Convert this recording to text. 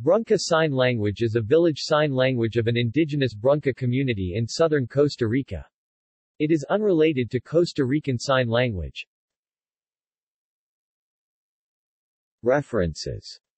Brunca Sign Language is a village sign language of an indigenous Brunca community in southern Costa Rica. It is unrelated to Costa Rican Sign Language. References